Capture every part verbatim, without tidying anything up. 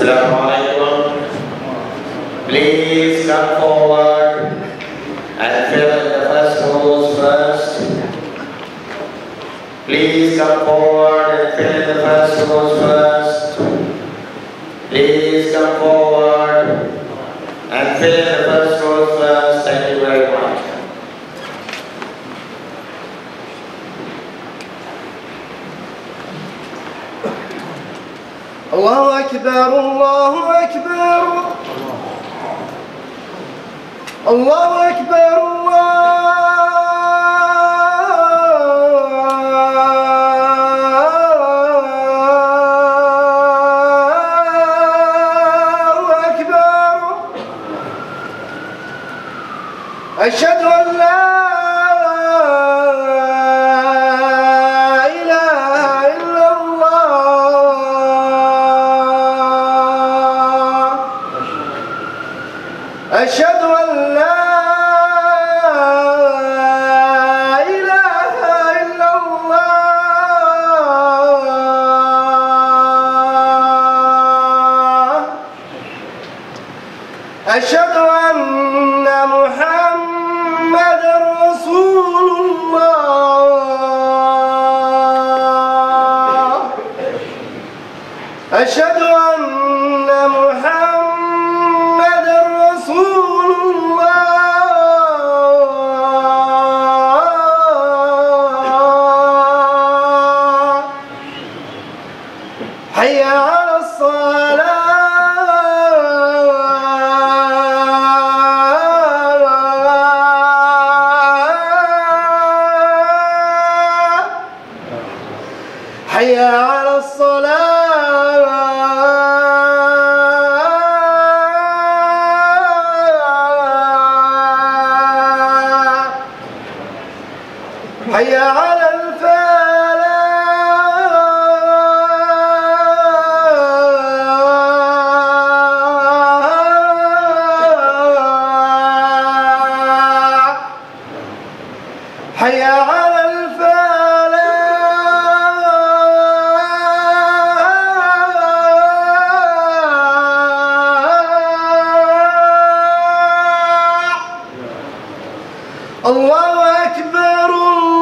Assalamualaikum. Please come forward and fill in the first rows first. Please come forward and fill in the first rows first. Please come forward and fill in the first rows first. Thank you very much. الله أكبر الله أكبر الله أكبر الله أكبر أشهد أن لا أشهد أن لا إله إلا الله أشهد أن محمد رسول الله أشهد أن محمد رسول الله حي على الصلاة حي على الصلاة حي على الفلاح حي على الفلاح الله أكبر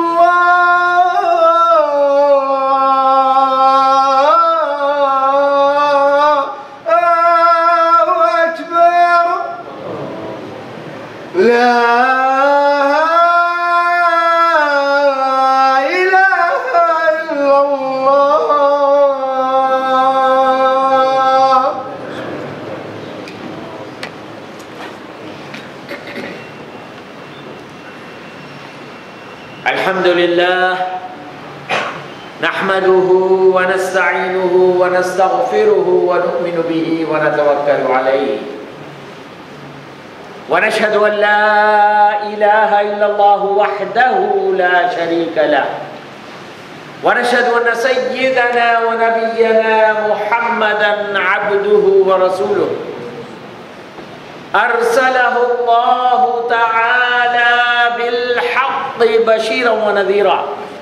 لا إله إلا الله الحمد لله نحمده ونستعينه ونستغفره ونؤمن به ونتوكل عليه ونشهد أن لا إله إلا الله وحده لا شريك له ونشهد أن سيدنا ونبينا محمدا عبده ورسوله أرسله الله تعالى بالحق بشيرا ونذيرا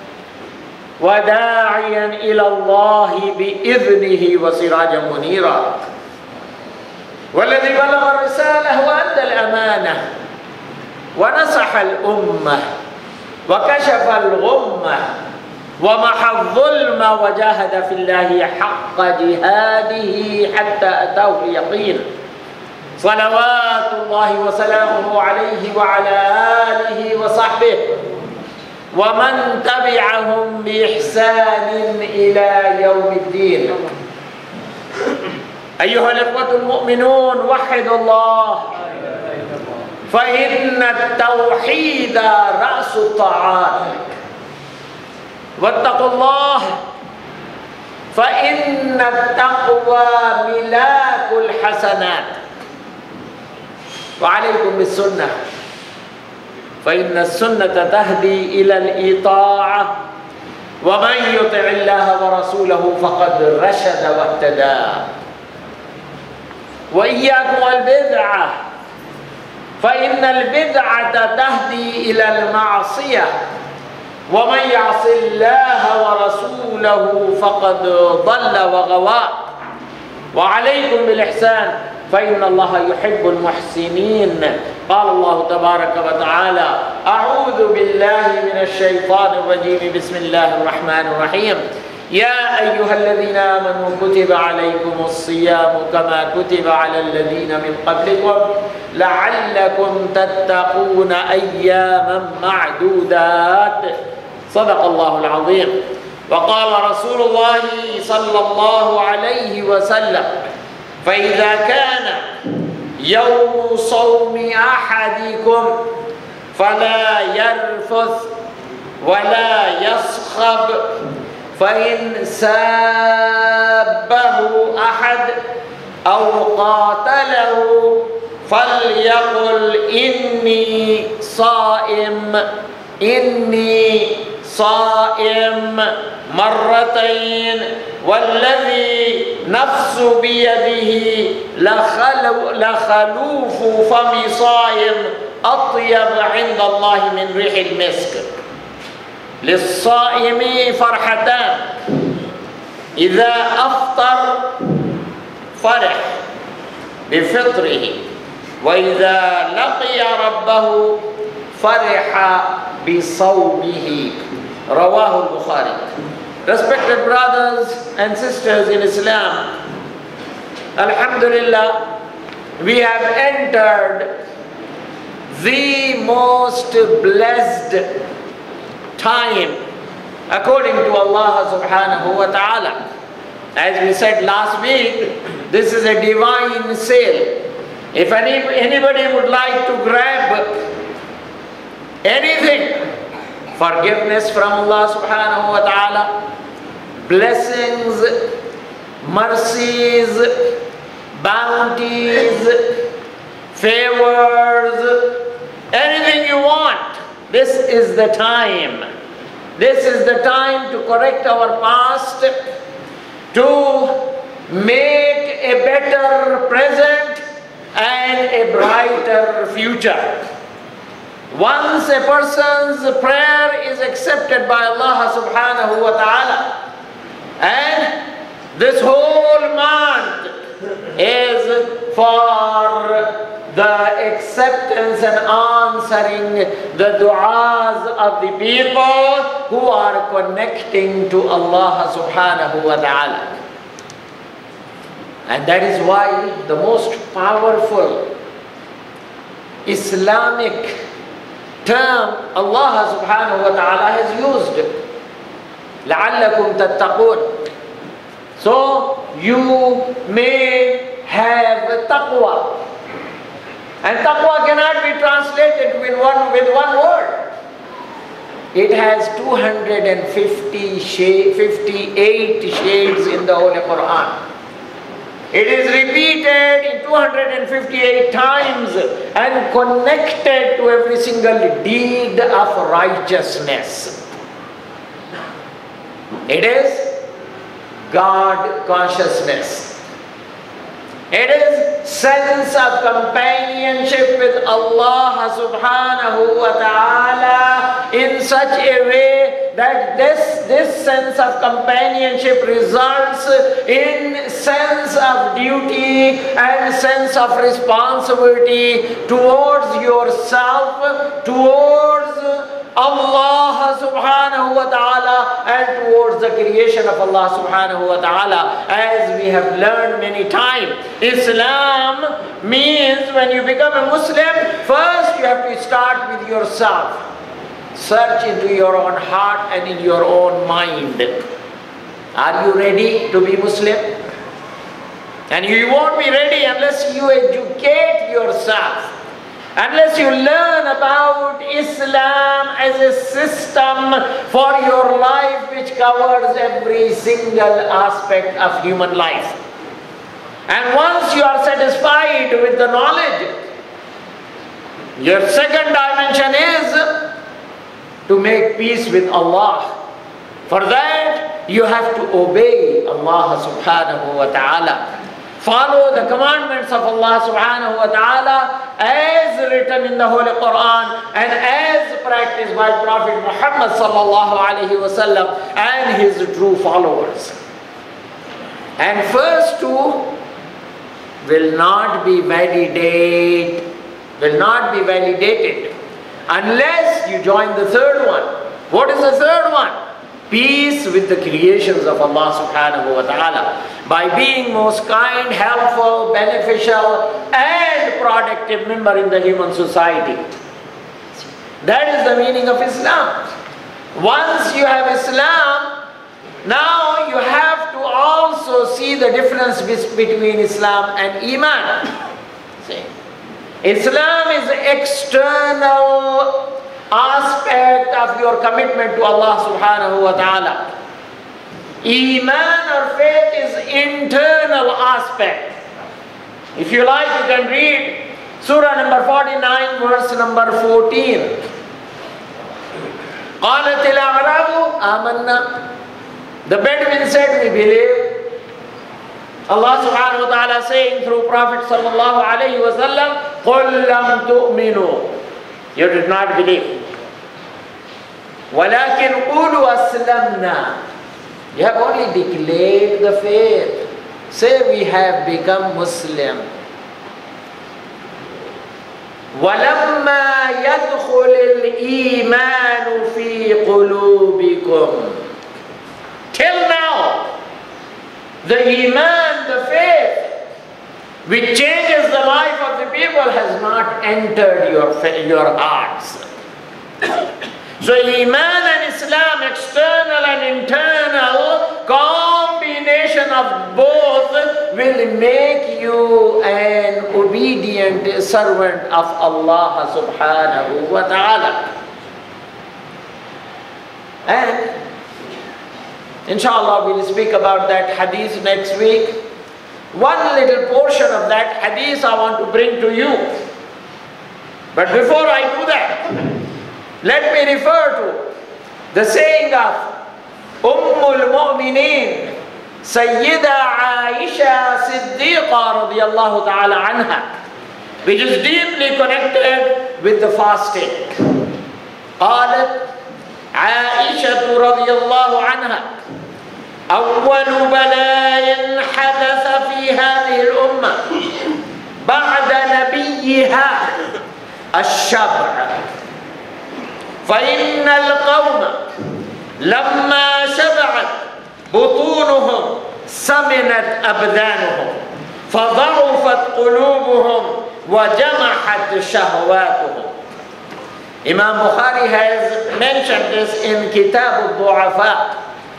وداعيا إلى الله بإذنه وسراجا منيرا والذي بلغ الرسالة وأدى الأمانة ونصح الأمة وكشف الغمة ومحى الظلم وجاهد في الله حق جهاده حتى أتاه اليقين صلوات الله وسلامه عليه وعلى آله وصحبه ومن تبعهم بإحسان إلى يوم الدين. أيها الإخوة المؤمنون وحدوا الله فإن التوحيد رأس الطاعات واتقوا الله فإن التقوى ملاك الحسنات وعليكم بالسنة فإن السنة تهدي إلى الإطاعة ومن يطع الله ورسوله فقد رشد واهتدى وإياكم والبدعة فإن البدعة تهدي إلى المعصية ومن يعص الله ورسوله فقد ضل وغوى وعليكم بالإحسان فإن الله يحب المحسنين. قال الله تبارك وتعالى: أعوذ بالله من الشيطان الرجيم بسم الله الرحمن الرحيم. يا أيها الذين آمنوا كتب عليكم الصيام كما كتب على الذين من قبلكم لعلكم تتقون أياما معدودات. صدق الله العظيم. وقال رسول الله صلى الله عليه وسلم: فإذا كان يوم صوم أحدكم فلا يرفث ولا يصخب، فإن سابه أحد أو قاتله فليقل إني صائم إني صائم مرتين، والذي نفس بيده لخلو لخلوف فم صائم أطيب عند الله من ريح المسك. للصائم فرحتان: إذا أفطر فرح بفطره، وإذا لقي ربه فرح بصومه. رواه البخاري. Respected brothers and sisters in Islam, Alhamdulillah, we have entered the most blessed time according to Allah subhanahu wa ta'ala. As we said last week, this is a divine sale. If any, anybody would like to grab anything, forgiveness from Allah subhanahu wa ta'ala, blessings, mercies, bounties, favors, anything you want, this is the time. This is the time to correct our past, to make a better present and a brighter future. Once a person's prayer is accepted by Allah subhanahu wa ta'ala, and this whole month is for the acceptance and answering the du'as of the people who are connecting to Allah subhanahu wa ta'ala. And that is why the most powerful Islamic term Allah subhanahu wa ta'ala has used, لَعَلَّكُمْ تَتَّقُونَ. So you may have taqwa. And taqwa cannot be translated with one, with one word. It has two hundred fifty-eight shades in the Holy Quran. It is repeated in two hundred fifty-eight times and connected to every single deed of righteousness. It is God consciousness. It is sense of companionship with Allah subhanahu wa ta'ala in such a way that this, this sense of companionship results in sense of duty and sense of responsibility towards yourself, towards Allah subhanahu wa ta'ala, and towards the creation of Allah subhanahu wa ta'ala. As we have learned many times, Islam means when you become a Muslim, first you have to start with yourself. Search into your own heart and in your own mind. Are you ready to be Muslim? And you won't be ready unless you educate yourself. Unless you learn about Islam as a system for your life which covers every single aspect of human life. And once you are satisfied with the knowledge, your second dimension is to make peace with Allah. For that, you have to obey Allah subhanahu wa ta'ala. Follow the commandments of Allah subhanahu wa ta'ala as written in the Holy Quran and as practiced by Prophet Muhammad sallallahu alayhi wa sallam and his true followers. And first to will not be validated, will not be validated unless you join the third one. What is the third one? Peace with the creations of Allah subhanahu wa ta'ala, by being most kind, helpful, beneficial and productive member in the human society. That is the meaning of Islam. Once you have Islam, now you have to also see the difference between Islam and Iman. See? Islam is the external aspect of your commitment to Allah subhanahu wa ta'ala. Iman or faith is internal aspect. If you like, you can read Surah number forty-nine, verse number fourteen. قالت الأعراب آمنا. The Bedouin said, we believe. Allah subhanahu wa ta'ala saying through Prophet sallallahu alayhi wa sallam, قُلْ لَمْ تُؤْمِنُوا. You did not believe. وَلَكِنْ قُولُوا أَسْلَمْنَا. You have only declared the faith. Say, we have become Muslim. وَلَمَّا يَدْخُلِ الْإِيمَانُ فِي قُلُوبِكُمْ. Till now, the Iman, the faith, which changes the life of the people, has not entered your, your hearts. So Iman and Islam, external and internal combination of both, will make you an obedient servant of Allah subhanahu wa ta'ala. And inshallah we'll speak about that hadith next week. One little portion of that hadith I want to bring to you. But before I do that, let me refer to the saying of Ummul Mu'mineen, Sayyida Aisha Siddiqa radiyallahu ta'ala anha, which is deeply connected with the fasting. قالت عائشة رضي الله عنها: أول بلاء حدث في هذه الأمة بعد نبيها الشبع، فإن القوم لما شبعت بطونهم سمنت أبدانهم فضعفت قلوبهم وجمحت شهواتهم. Imam Bukhari has mentioned this in Kitab al-Du'afa.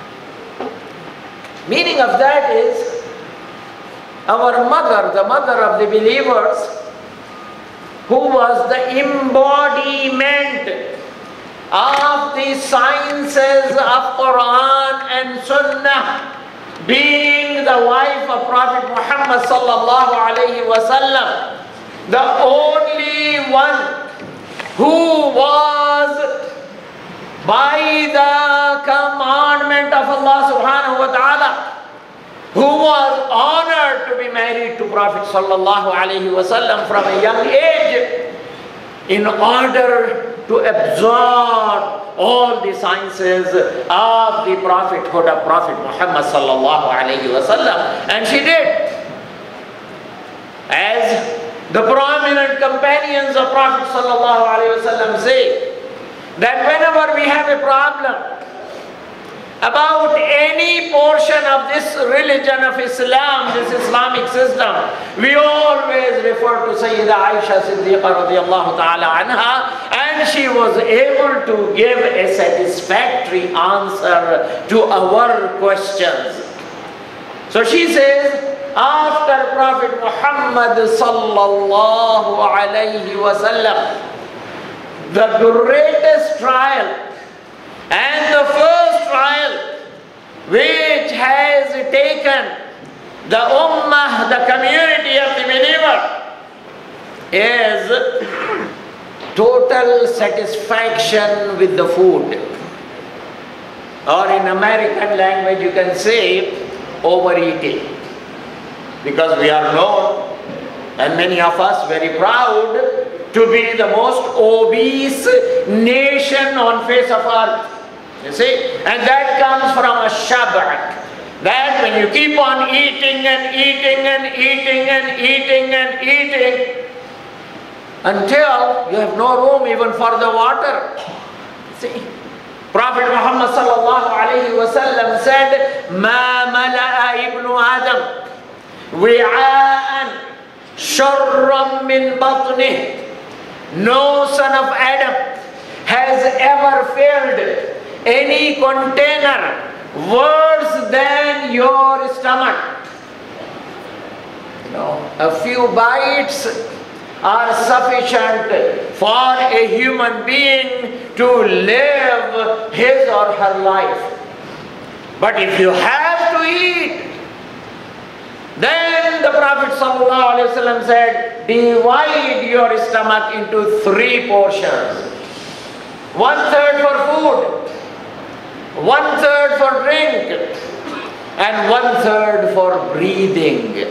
Meaning of that is, our mother, the mother of the believers, who was the embodiment of the sciences of Quran and Sunnah, being the wife of Prophet Muhammad sallallahu alayhi wa sallam, the only one who was by the commandment of Allah subhanahu wa ta'ala, who was honored to be married to Prophet sallallahu alayhi wa sallam from a young age, in order to absorb all the sciences of the prophethood of Prophet Muhammad sallallahu alayhi wa sallam. And she did. As the prominent companions of Prophet sallallahu alayhi wa sallam say, that whenever we have a problem about any portion of this religion of Islam, this Islamic system, we always refer to Sayyida Aisha Siddiqa radiyallahu ta'ala anha, and she was able to give a satisfactory answer to our questions. So she says, after Prophet Muhammad sallallahu alayhi wa sallam, the greatest trial and the first trial which has taken the ummah, the community of the believer, is total satisfaction with the food. Or in American language you can say overeating. Because we are known, and many of us very proud, to be the most obese nation on face of earth. You see? And that comes from a shab'. that when you keep on eating and eating and eating and eating and eating until you have no room even for the water. See, Prophet Muhammad sallallahu alayhi wa sallam said, "Ma mala'a ibnu Adam wi'a'an sharram min batnih." No son of Adam has ever filled any container worse than your stomach. You know, a few bites are sufficient for a human being to live his or her life. But if you have to eat, then the Prophet ﷺ said, divide your stomach into three portions. One third for food, one third for drink, and one third for breathing.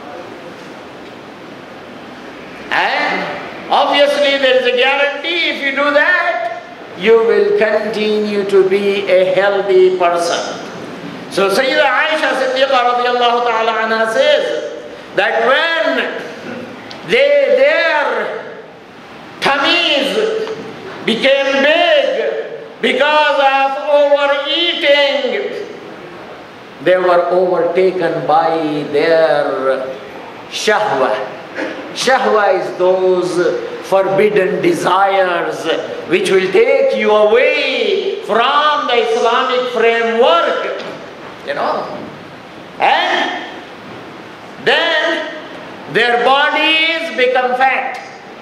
And obviously there is a guarantee if you do that, you will continue to be a healthy person. So Sayyida Aisha Siddiqa radiallahu ta'ala anha says that when they, their tummies became big because of overeating, they were overtaken by their shahwa. Shahwa is those forbidden desires which will take you away from the Islamic framework. You know, and then their bodies become fat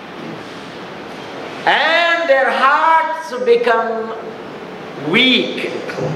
and their hearts become weak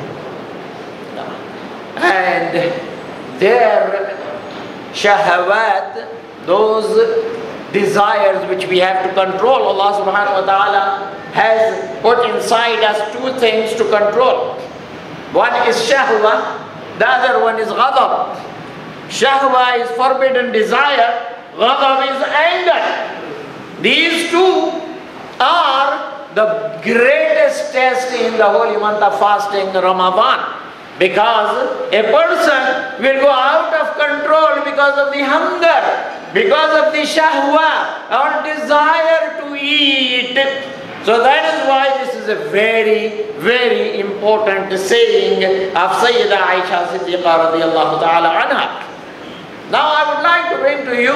and their shahawat, those desires which we have to control, Allah subhanahu wa ta'ala has put inside us two things to control. One is shahwa, the other one is ghadab. Shahwa is forbidden desire, ghadab is anger. These two are the greatest test in the holy month of fasting, Ramadan. Because a person will go out of control because of the hunger, because of the shahwa or desire to eat. So that is why this is a very, very important saying of Sayyida Aisha Siddiqa radiallahu ta'ala anha. Now I would like to bring to you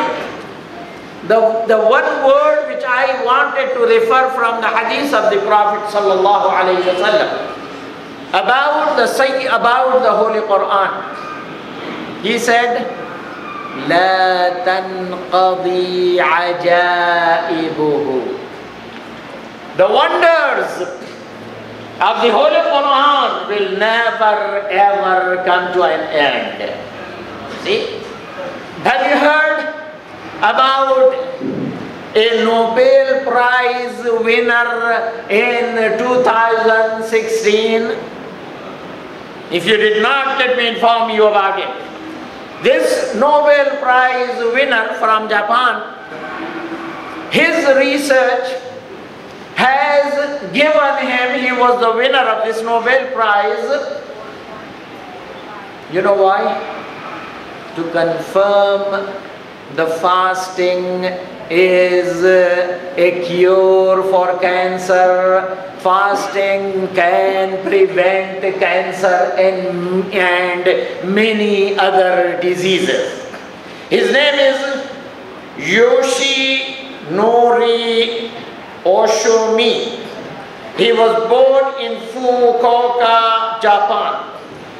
the, the one word which I wanted to refer from the hadith of the Prophet sallallahu alayhi wa sallam about the about the Holy Quran. He said, "La tanqadi ajaibuhu." The wonders of the Holy Quran will never ever come to an end. See? Have you heard about a Nobel Prize winner in two thousand sixteen? If you did not, let me inform you about it. This Nobel Prize winner from Japan, his research has given him, he was the winner of this Nobel Prize. You know why? To confirm the fasting is a cure for cancer. Fasting can prevent cancer and, and many other diseases. His name is Yoshinori Oshumi. He was born in Fukuoka, Japan.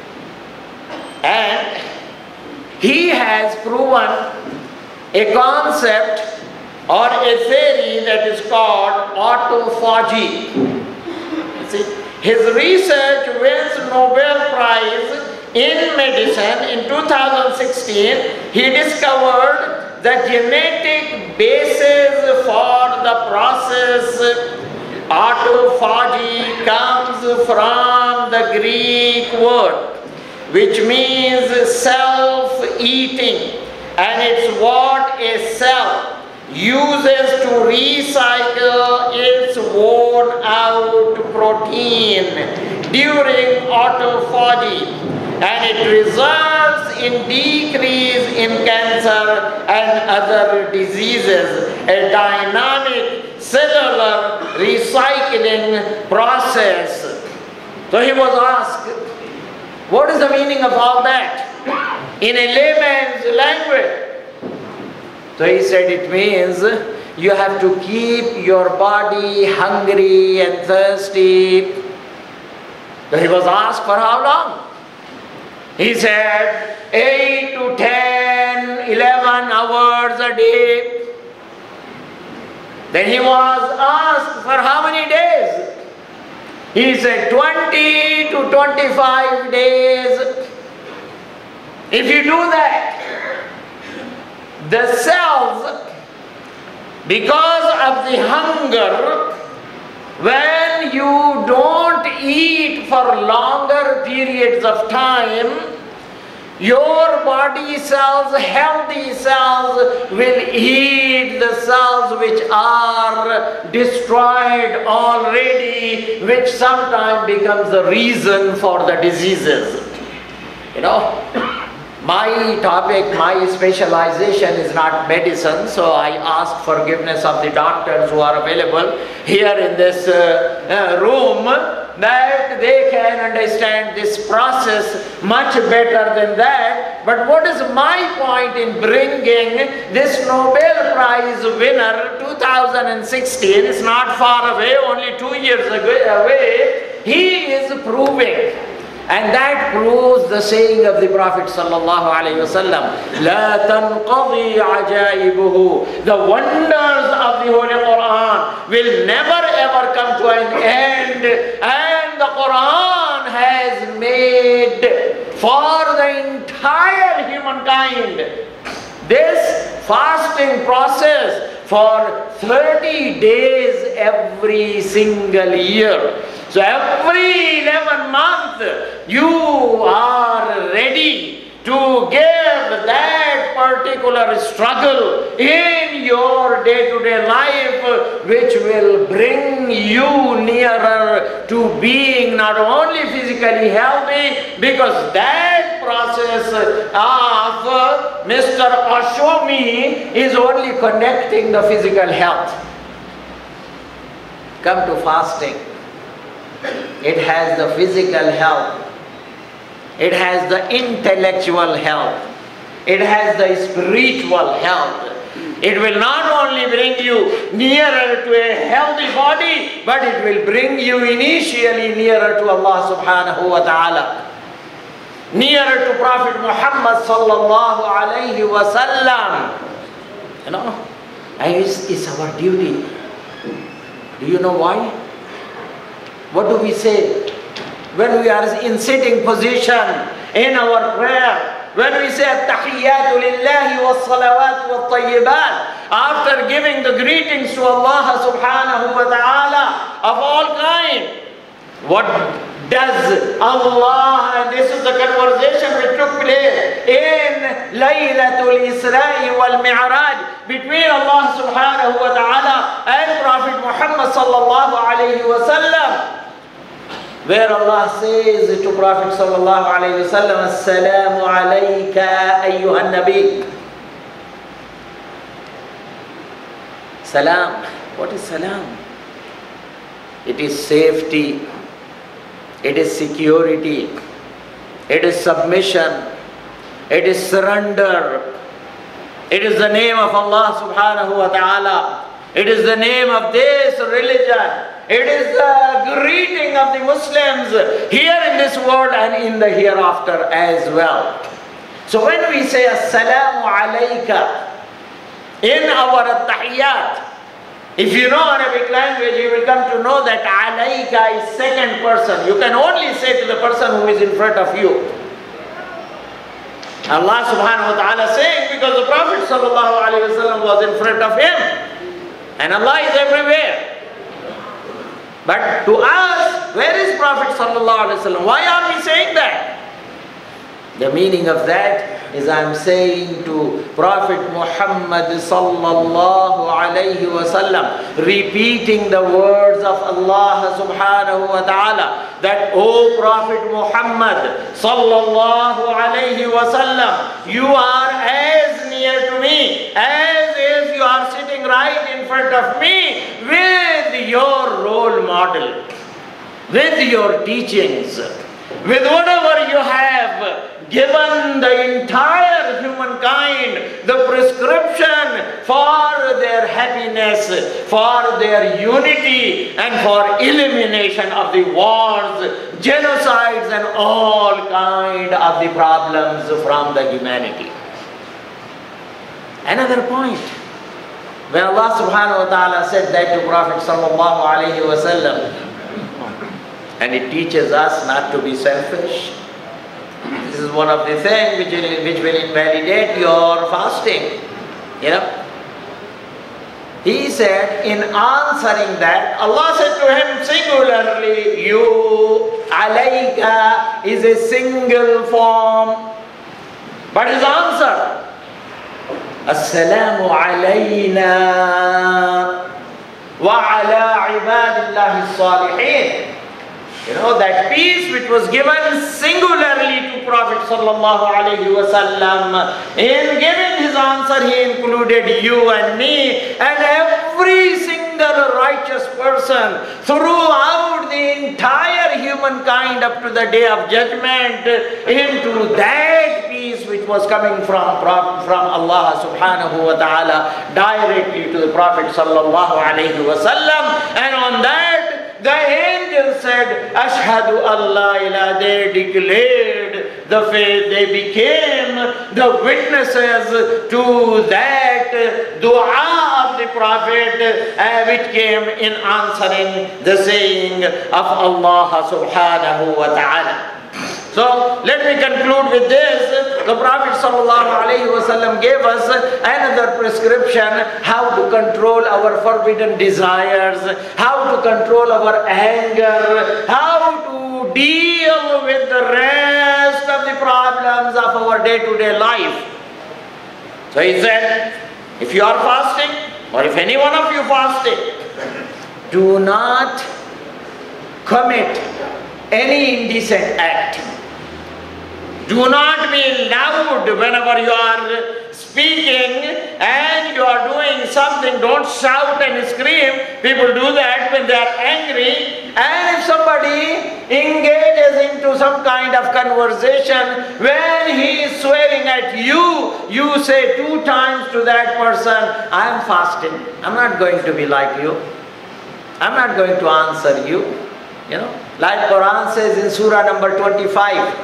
And he has proven a concept or a theory that is called autophagy. You see, his research wins Nobel Prize in medicine in two thousand sixteen. He discovered the genetic basis for the process. Autophagy comes from the Greek word which means self-eating, and it's what a cell uses to recycle its worn out protein during autophagy. and it results in decrease in cancer and other diseases, a dynamic cellular recycling process. So he was asked, what is the meaning of all that in a layman's language? So he said it means you have to keep your body hungry and thirsty. So he was asked for how long? He said eight to ten, eleven hours a day. Then he was asked for how many days? He said twenty to twenty-five days. If you do that, the cells, because of the hunger, when you don't eat for longer periods of time, your body cells, healthy cells, will eat the cells which are destroyed already, which sometimes becomes the reason for the diseases. You know, my topic, my specialization is not medicine, so I ask forgiveness of the doctors who are available here in this uh, uh, room, that they can understand this process much better than that. But what is my point in bringing this Nobel Prize winner two thousand sixteen, it's not far away, only two years away, he is proving. And that proves the saying of the Prophet sallallahu alaihi wasallam, "La tanqadi ajaibuhu." The wonders of the Holy Quran will never ever come to an end, and the Quran has made for the entire humankind this fasting process for thirty days every single year. So every eleven months you are ready to give that particular struggle in your day-to-day life, which will bring you nearer to being not only physically healthy, because that process of Mister Ashwami is only connecting the physical health. Come to fasting. It has the physical health. It has the intellectual health. It has the spiritual health. It will not only bring you nearer to a healthy body, but it will bring you initially nearer to Allah subhanahu wa ta'ala. Nearer to Prophet Muhammad sallallahu alayhi wa sallam. You know, and it's, it's our duty. Do you know why? What do we say when we are in sitting position in our prayer? When we say At-Tahiyyatu lillahi was-salawatu wat-tayyibat, after giving the greetings to Allah subhanahu wa ta'ala of all kind, what does Allah, and this is the conversation which took place in Laylatul Isra'i wal Mi'raj between Allah subhanahu wa ta'ala and Prophet Muhammad sallallahu alayhi wa sallam, where Allah says to Prophet sallallahu alayhi wa sallam, As-salamu alayka ayyuhan nabi. Salam. What is salam? It is safety. It is security. It is submission. It is surrender. It is the name of Allah subhanahu wa ta'ala. It is the name of this religion. It is the greeting of the Muslims here in this world and in the hereafter as well. So when we say As-salamu alayka in our At-Tahiyyat, if you know Arabic language, you will come to know that alayka is second person. You can only say to the person who is in front of you. Allah subhanahu wa ta'ala saying because the Prophet sallallahu alayhi wa sallam was in front of him. And Allah is everywhere. But to us, where is Prophet sallallahu alayhi wa sallam? Why are we saying that? The meaning of that, is I'm saying to Prophet Muhammad sallallahu alayhi wasallam, repeating the words of Allah subhanahu wa ta'ala, that, O Prophet Muhammad sallallahu alayhi wasallam, you are as near to me as if you are sitting right in front of me with your role model, with your teachings, with whatever you have given the entire humankind, the prescription for their happiness, for their unity, and for elimination of the wars, genocides, and all kind of the problems from the humanity. Another point, when Allah subhanahu wa ta'ala said that to Prophet sallallahu alayhi wa sallam, and it teaches us not to be selfish. This is one of the things which will, which will invalidate your fasting. You know. He said, in answering that, Allah said to him singularly, you, alayka is a single form. But his answer, Assalamu alayna wa ala ibadillahi salihin. You know, that peace which was given singularly to Prophet sallallahu alayhi wa sallam, in giving his answer he included you and me and every single righteous person throughout the entire humankind up to the day of judgment into that peace which was coming from, from, from Allah subhanahu wa ta'ala directly to the Prophet sallallahu alayhi wa sallam. And on that the angel said, Ashhadu Allah ilah, they declared the faith, they became the witnesses to that dua of the Prophet uh, which came in answering the saying of Allah subhanahu wa ta'ala. So let me conclude with this. The Prophet ﷺ gave us another prescription how to control our forbidden desires, how to control our anger, how to deal with the rest of the problems of our day-to-day life. So he said, if you are fasting, or if any one of you fasting, do not commit any indecent act. Do not be loud whenever you are speaking and you are doing something. Don't shout and scream. People do that when they are angry. And if somebody engages into some kind of conversation, when he is swearing at you, you say two times to that person, I am fasting. I'm not going to be like you. I'm not going to answer you. You know, like Quran says in Surah number twenty-five.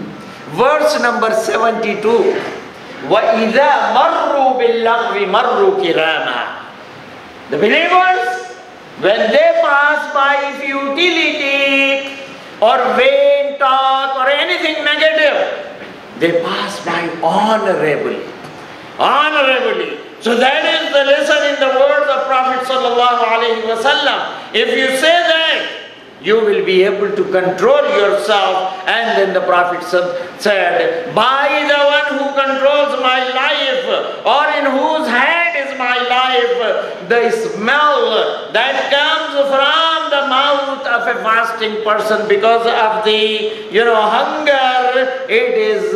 Verse number seventy-two, وَإِذَا مَرُّوا بِاللَّغْوِ مَرُّوا كِرَامًا. The believers, when they pass by futility or vain talk or anything negative, they pass by honorably. Honorably. So that is the lesson in the words of Prophet sallallahu alaihi wasallam. If you say that, you will be able to control yourself. And then the Prophet said, by the one who controls my life, or in whose hand is my life, the smell that comes from the mouth of a fasting person because of the, you know, hunger, it is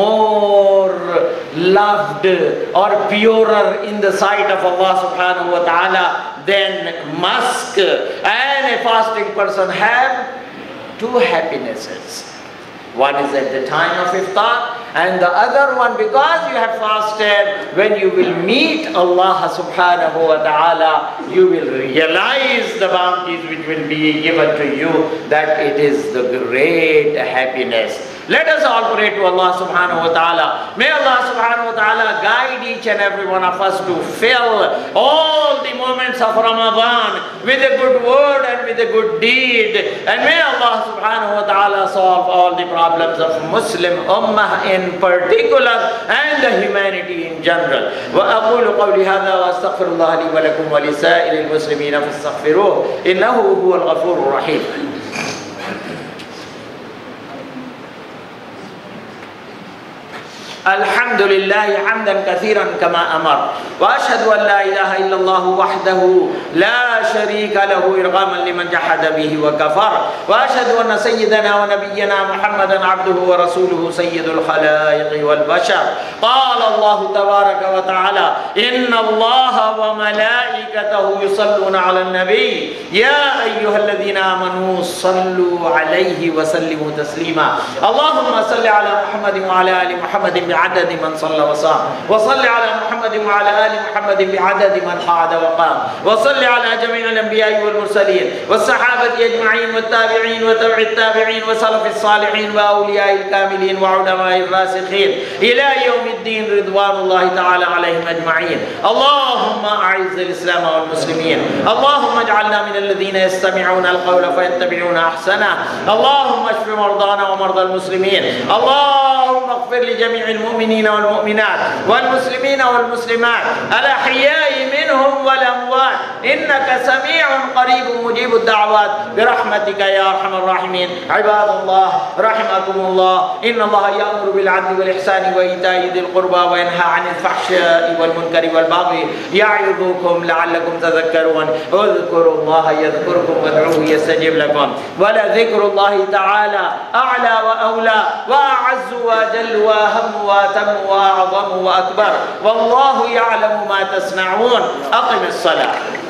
more loved or purer in the sight of Allah subhanahu wa ta'ala than musk. And a fasting person have two happinesses. One is at the time of iftar, and the other one because you have fasted, when you will meet Allah subhanahu wa ta'ala, you will realize the bounties which will be given to you, that it is the great happiness. Let us all pray to Allah subhanahu wa ta'ala. May Allah subhanahu wa ta'ala guide each and every one of us to fill all the moments of Ramadan with a good word and with a good deed. And may Allah subhanahu wa ta'ala solve all the problems of Muslim Ummah in particular and the humanity in general. وأقول قولي هذا وأستغفر الله لي ولكم ولسائر المسلمين فاستغفروه إنه هو الغفور الرحيم. الحمد لله حمدا كثيرا كما أمر وأشهد أن لا إله إلا الله وحده لا شريك له إرغاما لمن جحد به وكفر وأشهد أن سيدنا ونبينا محمدا عبده ورسوله سيد الخلائق والبشر قال الله تبارك وتعالى إن الله وملائكته يصلون على النبي يا أيها الذين آمنوا صلوا عليه وسلموا تسليما اللهم صل على محمد وعلى آل محمد بعدد من صلى وصام وصل على محمد وعلى آل محمد بعدد من قعد وقام وصل على جميع الأنبياء والمرسلين والصحابة أجمعين والتابعين وتبع التابعين وسلف الصالحين وأولياء الكاملين وعلماء الراسخين إلى يوم الدين رضوان الله تعالى عليهم أجمعين اللهم أعز الإسلام والمسلمين اللهم اجعلنا من الذين يستمعون القول فيتبعون أحسنه اللهم اشف مرضانا ومرضى المسلمين اللهم اغفر لجميع المؤمنين والمؤمنات والمسلمين والمسلمات الأحياء منهم والأموات إنك سميع قريب مجيب الدعوات برحمتك يا أرحم الراحمين عباد الله رحمكم الله إن الله يأمر بالعدل والإحسان وإيتاء ذي القربى وينهى عن الفحشاء والمنكر والبغي يعظكم لعلكم تذكرون اذكروا الله يذكركم وادعوه يستجب لكم ولذكر الله تعالى أعلى وأولى وأعز وأجل وأهم وأتم وأعظم وأكبر والله يعلم ما تصنعون أقم الصلاة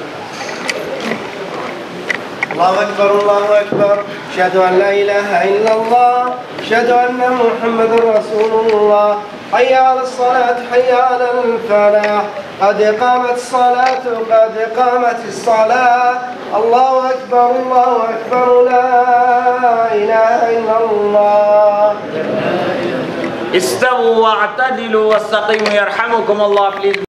الله أكبر الله أكبر أشهد أن لا إله إلا الله أشهد أن محمد رسول الله حي على الصلاة حي على الفلاح قد قامت الصلاة قد قامت الصلاة الله أكبر الله أكبر لا إله إلا الله استووا واعتدلوا واستقيموا يرحمكم الله. Please